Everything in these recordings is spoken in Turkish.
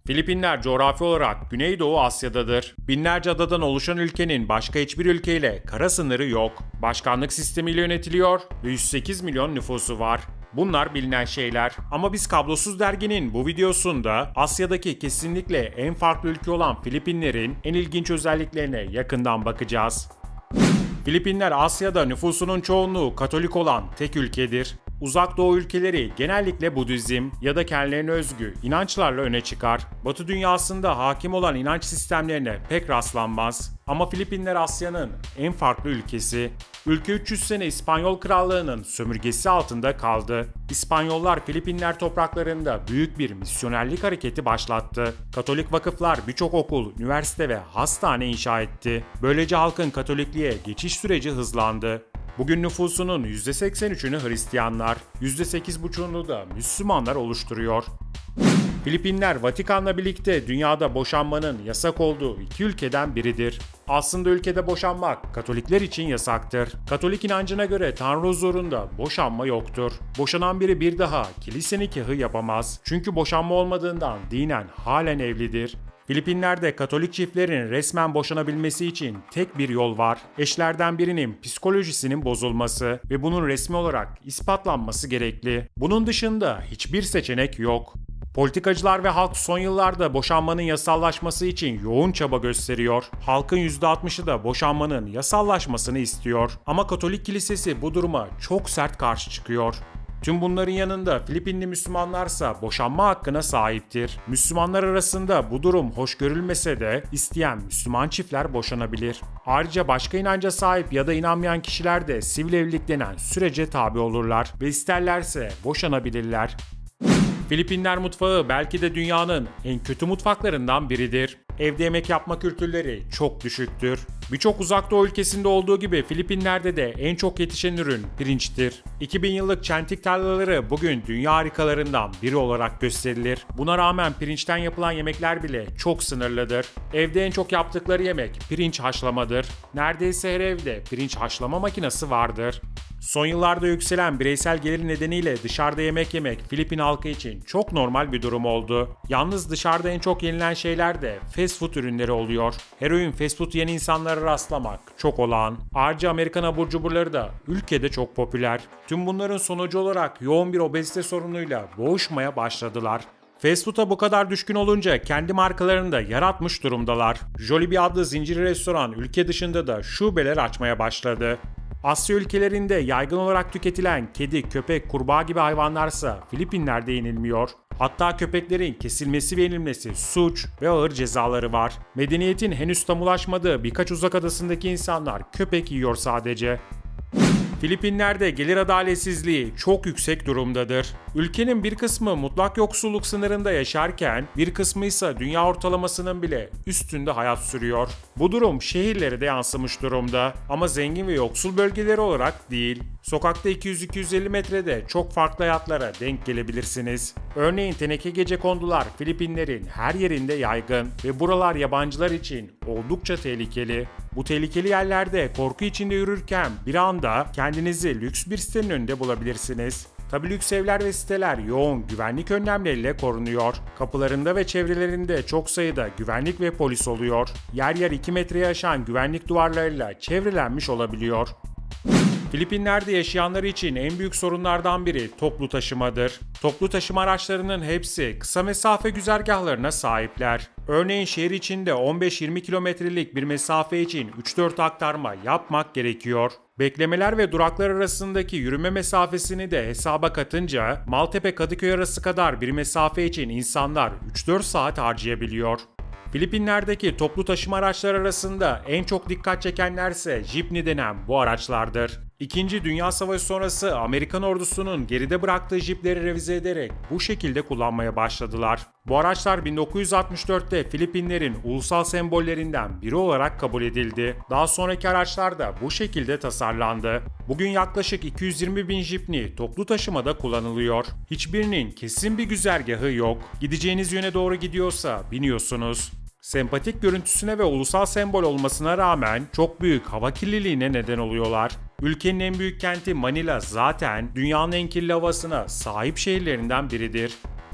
Filipinler coğrafi olarak Güneydoğu Asya'dadır. Binlerce adadan oluşan ülkenin başka hiçbir ülkeyle kara sınırı yok. Başkanlık sistemiyle yönetiliyor ve 108 milyon nüfusu var. Bunlar bilinen şeyler. Ama biz Kablosuz Dergi'nin bu videosunda Asya'daki kesinlikle en farklı ülke olan Filipinler'in en ilginç özelliklerine yakından bakacağız. Filipinler Asya'da nüfusunun çoğunluğu Katolik olan tek ülkedir. Uzak Doğu ülkeleri genellikle Budizm ya da kendilerine özgü inançlarla öne çıkar. Batı dünyasında hakim olan inanç sistemlerine pek rastlanmaz. Ama Filipinler Asya'nın en farklı ülkesi. Ülke 300 sene İspanyol Krallığı'nın sömürgesi altında kaldı. İspanyollar Filipinler topraklarında büyük bir misyonerlik hareketi başlattı. Katolik vakıflar birçok okul, üniversite ve hastane inşa etti. Böylece halkın Katolikliğe geçiş süreci hızlandı. Bugün nüfusunun %83'ünü Hristiyanlar, %8,5'unu da Müslümanlar oluşturuyor. Filipinler, Vatikan'la birlikte dünyada boşanmanın yasak olduğu iki ülkeden biridir. Aslında ülkede boşanmak Katolikler için yasaktır. Katolik inancına göre Tanrı huzurunda boşanma yoktur. Boşanan biri bir daha kilise nikahı yapamaz. Çünkü boşanma olmadığından dinen halen evlidir. Filipinler'de Katolik çiftlerin resmen boşanabilmesi için tek bir yol var. Eşlerden birinin psikolojisinin bozulması ve bunun resmi olarak ispatlanması gerekli. Bunun dışında hiçbir seçenek yok. Politikacılar ve halk son yıllarda boşanmanın yasallaşması için yoğun çaba gösteriyor. Halkın %60'ı da boşanmanın yasallaşmasını istiyor. Ama Katolik Kilisesi bu duruma çok sert karşı çıkıyor. Tüm bunların yanında Filipinli Müslümanlarsa boşanma hakkına sahiptir. Müslümanlar arasında bu durum hoş görülmese de isteyen Müslüman çiftler boşanabilir. Ayrıca başka inanca sahip ya da inanmayan kişiler de sivil evlilik denen sürece tabi olurlar ve isterlerse boşanabilirler. Filipinler mutfağı belki de dünyanın en kötü mutfaklarından biridir. Evde yemek yapma kültürleri çok düşüktür. Birçok uzak doğu ülkesinde olduğu gibi Filipinler'de de en çok yetişen ürün pirinçtir. 2000 yıllık çentik tarlaları bugün dünya harikalarından biri olarak gösterilir. Buna rağmen pirinçten yapılan yemekler bile çok sınırlıdır. Evde en çok yaptıkları yemek pirinç haşlamadır. Neredeyse her evde pirinç haşlama makinesi vardır. Son yıllarda yükselen bireysel gelir nedeniyle dışarıda yemek yemek Filipin halkı için çok normal bir durum oldu. Yalnız dışarıda en çok yenilen şeyler de fast food ürünleri oluyor. Her öğün fast food yiyen insanlara rastlamak çok olağan. Ayrıca Amerikan abur cuburları da ülkede çok popüler. Tüm bunların sonucu olarak yoğun bir obezite sorunuyla boğuşmaya başladılar. Fast food'a bu kadar düşkün olunca kendi markalarını da yaratmış durumdalar. Jollibee adlı zincir restoran ülke dışında da şubeler açmaya başladı. Asya ülkelerinde yaygın olarak tüketilen kedi, köpek, kurbağa gibi hayvanlarsa Filipinler'de yenilmiyor. Hatta köpeklerin kesilmesi ve yenilmesi suç ve ağır cezaları var. Medeniyetin henüz tam ulaşmadığı birkaç uzak adasındaki insanlar köpek yiyor sadece. Filipinler'de gelir adaletsizliği çok yüksek durumdadır. Ülkenin bir kısmı mutlak yoksulluk sınırında yaşarken bir kısmı ise dünya ortalamasının bile üstünde hayat sürüyor. Bu durum şehirlere de yansımış durumda ama zengin ve yoksul bölgeleri olarak değil. Sokakta 200-250 metrede çok farklı hayatlara denk gelebilirsiniz. Örneğin teneke gecekondular Filipinlerin her yerinde yaygın ve buralar yabancılar için oldukça tehlikeli. Bu tehlikeli yerlerde korku içinde yürürken bir anda kendinizi lüks bir sitenin önünde bulabilirsiniz. Tabii lüks evler ve siteler yoğun güvenlik önlemleriyle korunuyor. Kapılarında ve çevrelerinde çok sayıda güvenlik ve polis oluyor. Yer yer 2 metreye aşan güvenlik duvarlarıyla çevrelenmiş olabiliyor. Filipinler'de yaşayanlar için en büyük sorunlardan biri toplu taşımadır. Toplu taşıma araçlarının hepsi kısa mesafe güzergahlarına sahipler. Örneğin şehir içinde 15-20 kilometrelik bir mesafe için 3-4 aktarma yapmak gerekiyor. Beklemeler ve duraklar arasındaki yürüme mesafesini de hesaba katınca Maltepe-Kadıköy arası kadar bir mesafe için insanlar 3-4 saat harcayabiliyor. Filipinler'deki toplu taşıma araçları arasında en çok dikkat çekenlerse Jeepney denen bu araçlardır. İkinci Dünya Savaşı sonrası Amerikan ordusunun geride bıraktığı jipleri revize ederek bu şekilde kullanmaya başladılar. Bu araçlar 1964'te Filipinlerin ulusal sembollerinden biri olarak kabul edildi. Daha sonraki araçlar da bu şekilde tasarlandı. Bugün yaklaşık 220 bin jipni toplu taşımada kullanılıyor. Hiçbirinin kesin bir güzergahı yok. Gideceğiniz yöne doğru gidiyorsa biniyorsunuz. Sempatik görüntüsüne ve ulusal sembol olmasına rağmen çok büyük hava kirliliğine neden oluyorlar. Ülkenin en büyük kenti Manila zaten dünyanın en kirli havasına sahip şehirlerinden biridir.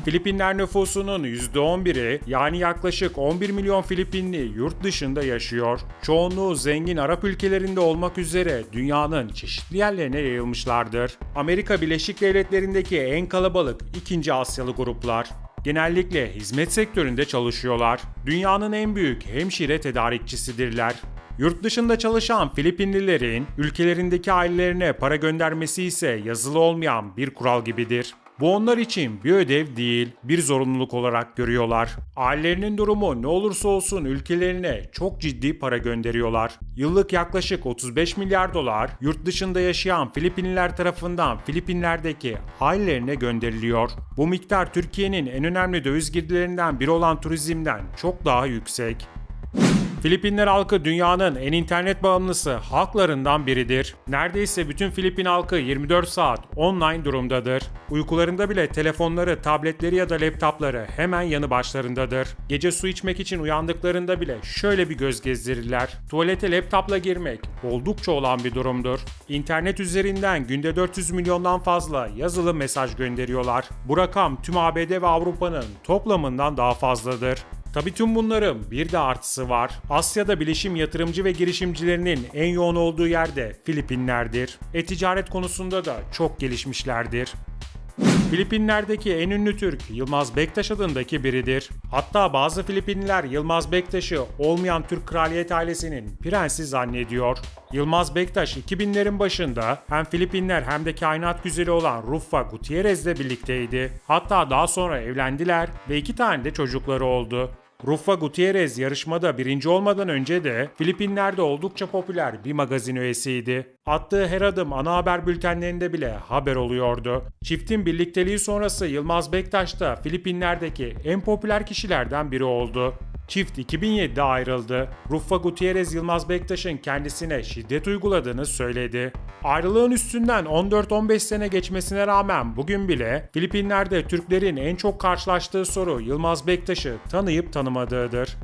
Filipinler nüfusunun %11'i yani yaklaşık 11 milyon Filipinli yurt dışında yaşıyor. Çoğunluğu zengin Arap ülkelerinde olmak üzere dünyanın çeşitli yerlerine yayılmışlardır. Amerika Birleşik Devletleri'ndeki en kalabalık ikinci Asyalı gruplar. Genellikle hizmet sektöründe çalışıyorlar. Dünyanın en büyük hemşire tedarikçisidirler. Yurt dışında çalışan Filipinlilerin ülkelerindeki ailelerine para göndermesi ise yazılı olmayan bir kural gibidir. Bu onlar için bir ödev değil, bir zorunluluk olarak görüyorlar. Ailelerinin durumu ne olursa olsun ülkelerine çok ciddi para gönderiyorlar. Yıllık yaklaşık 35 milyar dolar yurt dışında yaşayan Filipinliler tarafından Filipinler'deki ailelerine gönderiliyor. Bu miktar Türkiye'nin en önemli döviz girdilerinden biri olan turizmden çok daha yüksek. Filipinler halkı dünyanın en internet bağımlısı halklarından biridir. Neredeyse bütün Filipin halkı 24 saat online durumdadır. Uykularında bile telefonları, tabletleri ya da laptopları hemen yanı başlarındadır. Gece su içmek için uyandıklarında bile şöyle bir göz gezdirirler. Tuvalete laptopla girmek oldukça olan bir durumdur. İnternet üzerinden günde 400 milyondan fazla yazılı mesaj gönderiyorlar. Bu rakam tüm ABD ve Avrupa'nın toplamından daha fazladır. Tabii tüm bunların bir de artısı var. Asya'da bilişim yatırımcı ve girişimcilerinin en yoğun olduğu yerde Filipinler'dir. E-ticaret konusunda da çok gelişmişlerdir. Filipinler'deki en ünlü Türk Yılmaz Bektaş adındaki biridir. Hatta bazı Filipinliler Yılmaz Bektaş'ı olmayan Türk kraliyet ailesinin prensi zannediyor. Yılmaz Bektaş 2000'lerin başında hem Filipinler hem de kainat güzeli olan Ruffa Gutierrez'le birlikteydi. Hatta daha sonra evlendiler ve 2 tane de çocukları oldu. Ruffa Gutierrez yarışmada birinci olmadan önce de Filipinler'de oldukça popüler bir magazin üyesiydi. Attığı her adım ana haber bültenlerinde bile haber oluyordu. Çiftin birlikteliği sonrası Yılmaz Bektaş da Filipinler'deki en popüler kişilerden biri oldu. Çift 2007'de ayrıldı. Ruffa Gutierrez Yılmaz Bektaş'ın kendisine şiddet uyguladığını söyledi. Ayrılığın üstünden 14-15 sene geçmesine rağmen bugün bile Filipinler'de Türklerin en çok karşılaştığı soru Yılmaz Bektaş'ı tanıyıp tanımadığıdır.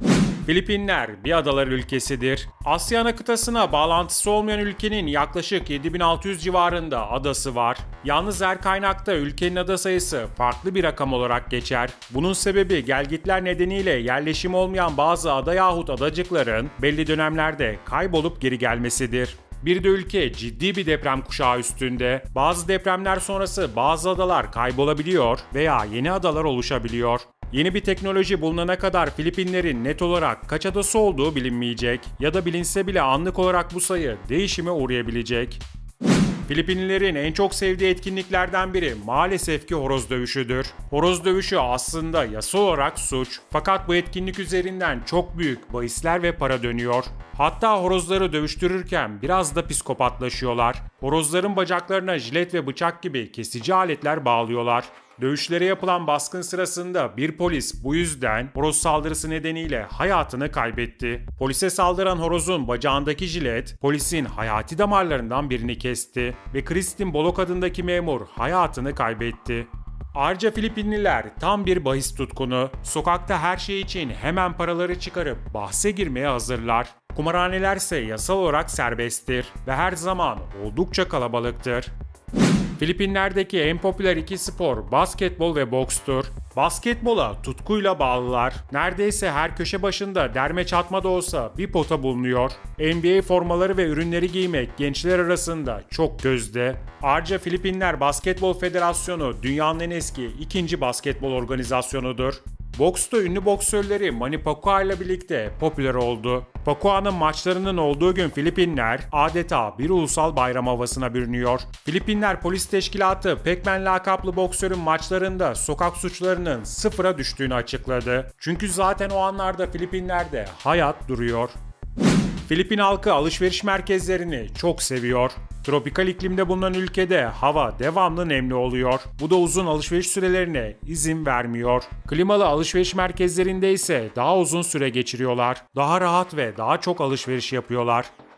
Filipinler bir adalar ülkesidir. Asya ana kıtasına bağlantısı olmayan ülkenin yaklaşık 7600 civarında adası var. Yalnız her kaynakta ülkenin ada sayısı farklı bir rakam olarak geçer. Bunun sebebi gelgitler nedeniyle yerleşim olmayan bazı ada yahut adacıkların belli dönemlerde kaybolup geri gelmesidir. Bir de ülke ciddi bir deprem kuşağı üstünde. Bazı depremler sonrası bazı adalar kaybolabiliyor veya yeni adalar oluşabiliyor. Yeni bir teknoloji bulunana kadar Filipinlerin net olarak kaç adası olduğu bilinmeyecek ya da bilinse bile anlık olarak bu sayı değişime uğrayabilecek. Filipinlilerin en çok sevdiği etkinliklerden biri maalesef ki horoz dövüşüdür. Horoz dövüşü aslında yasal olarak suç. Fakat bu etkinlik üzerinden çok büyük bahisler ve para dönüyor. Hatta horozları dövüştürürken biraz da psikopatlaşıyorlar. Horozların bacaklarına jilet ve bıçak gibi kesici aletler bağlıyorlar. Dövüşlere yapılan baskın sırasında bir polis bu yüzden horoz saldırısı nedeniyle hayatını kaybetti. Polise saldıran horozun bacağındaki jilet polisin hayati damarlarından birini kesti ve Kristin Bolok adındaki memur hayatını kaybetti. Ayrıca Filipinliler tam bir bahis tutkunu. Sokakta her şey için hemen paraları çıkarıp bahse girmeye hazırlar. Kumarhaneler ise yasal olarak serbesttir ve her zaman oldukça kalabalıktır. Filipinler'deki en popüler iki spor basketbol ve bokstur. Basketbola tutkuyla bağlılar. Neredeyse her köşe başında derme çatma da olsa bir pota bulunuyor. NBA formaları ve ürünleri giymek gençler arasında çok gözde. Ayrıca Filipinler Basketbol Federasyonu dünyanın en eski ikinci basketbol organizasyonudur. Boksta ünlü boksörleri Manny Pacquiao ile birlikte popüler oldu. Pacquiao'nun maçlarının olduğu gün Filipinler adeta bir ulusal bayram havasına bürünüyor. Filipinler Polis Teşkilatı Pac-Man lakaplı boksörün maçlarında sokak suçlarının sıfıra düştüğünü açıkladı. Çünkü zaten o anlarda Filipinler'de hayat duruyor. Filipin halkı alışveriş merkezlerini çok seviyor. Tropikal iklimde bulunan ülkede hava devamlı nemli oluyor. Bu da uzun alışveriş sürelerine izin vermiyor. Klimalı alışveriş merkezlerinde ise daha uzun süre geçiriyorlar. Daha rahat ve daha çok alışveriş yapıyorlar.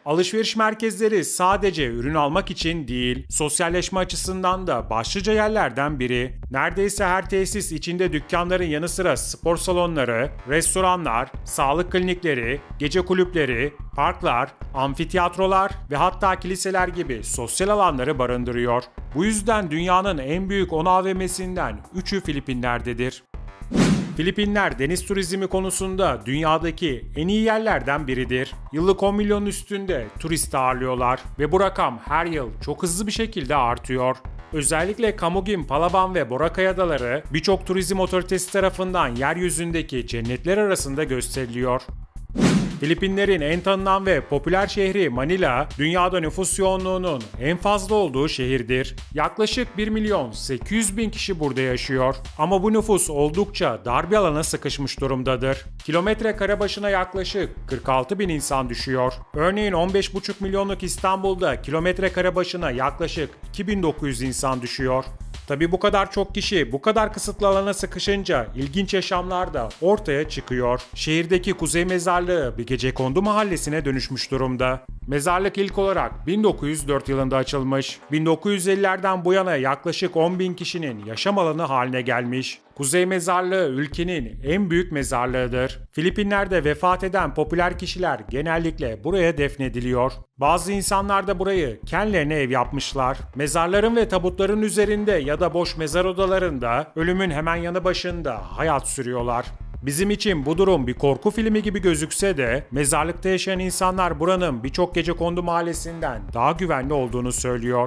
Alışveriş merkezleri sadece ürün almak için değil, sosyalleşme açısından da başlıca yerlerden biri. Neredeyse her tesis içinde dükkanların yanı sıra spor salonları, restoranlar, sağlık klinikleri, gece kulüpleri, parklar, amfiteyatrolar ve hatta kiliseler gibi sosyal alanları barındırıyor. Bu yüzden dünyanın en büyük 10 AVM'sinden 3'ü Filipinler'dedir. Filipinler deniz turizmi konusunda dünyadaki en iyi yerlerden biridir. Yıllık 10 milyonun üstünde turist ağırlıyorlar ve bu rakam her yıl çok hızlı bir şekilde artıyor. Özellikle Camiguin, Palawan ve Boracay adaları birçok turizm otoritesi tarafından yeryüzündeki cennetler arasında gösteriliyor. Filipinlerin en tanınan ve popüler şehri Manila, dünyada nüfus yoğunluğunun en fazla olduğu şehirdir. Yaklaşık 1 milyon 800 bin kişi burada yaşıyor. Ama bu nüfus oldukça dar bir alana sıkışmış durumdadır. Kilometre kare başına yaklaşık 46 bin insan düşüyor. Örneğin 15,5 milyonluk İstanbul'da kilometre kare başına yaklaşık 2900 insan düşüyor. Tabii bu kadar çok kişi bu kadar kısıtlı alana sıkışınca ilginç yaşamlar da ortaya çıkıyor. Şehirdeki Kuzey Mezarlığı bir gecekondu mahallesine dönüşmüş durumda. Mezarlık ilk olarak 1904 yılında açılmış. 1950'lerden bu yana yaklaşık 10 bin kişinin yaşam alanı haline gelmiş. Kuzey Mezarlığı ülkenin en büyük mezarlığıdır. Filipinler'de vefat eden popüler kişiler genellikle buraya defnediliyor. Bazı insanlar da burayı kendilerine ev yapmışlar. Mezarların ve tabutların üzerinde ya da boş mezar odalarında ölümün hemen yanı başında hayat sürüyorlar. Bizim için bu durum bir korku filmi gibi gözükse de mezarlıkta yaşayan insanlar buranın birçok gecekondu mahallesinden daha güvenli olduğunu söylüyor.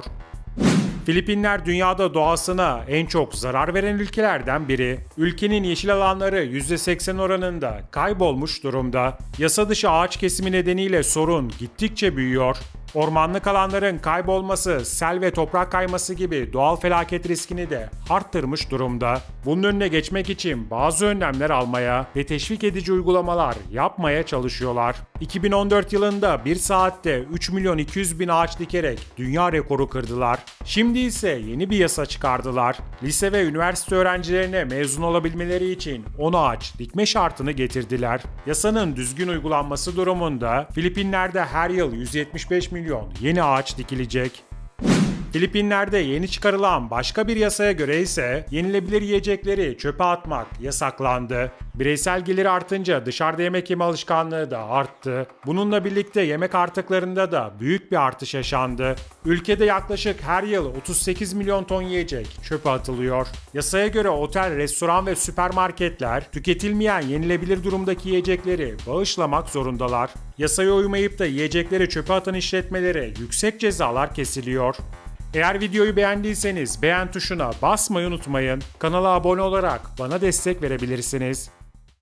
Filipinler dünyada doğasına en çok zarar veren ülkelerden biri. Ülkenin yeşil alanları %80 oranında kaybolmuş durumda. Yasa dışı ağaç kesimi nedeniyle sorun gittikçe büyüyor. Ormanlık alanların kaybolması, sel ve toprak kayması gibi doğal felaket riskini de arttırmış durumda. Bunun önüne geçmek için bazı önlemler almaya ve teşvik edici uygulamalar yapmaya çalışıyorlar. 2014 yılında 1 saatte 3 milyon 200 bin ağaç dikerek dünya rekoru kırdılar. Şimdi ise yeni bir yasa çıkardılar. Lise ve üniversite öğrencilerine mezun olabilmeleri için 10 ağaç dikme şartını getirdiler. Yasanın düzgün uygulanması durumunda Filipinler'de her yıl 175 milyon yeni ağaç dikilecek. Filipinler'de yeni çıkarılan başka bir yasaya göre ise yenilebilir yiyecekleri çöpe atmak yasaklandı. Bireysel gelir artınca dışarıda yemek yeme alışkanlığı da arttı. Bununla birlikte yemek artıklarında da büyük bir artış yaşandı. Ülkede yaklaşık her yıl 38 milyon ton yiyecek çöpe atılıyor. Yasaya göre otel, restoran ve süpermarketler tüketilmeyen yenilebilir durumdaki yiyecekleri bağışlamak zorundalar. Yasaya uymayıp da yiyecekleri çöpe atan işletmelere yüksek cezalar kesiliyor. Eğer videoyu beğendiyseniz beğen tuşuna basmayı unutmayın. Kanala abone olarak bana destek verebilirsiniz.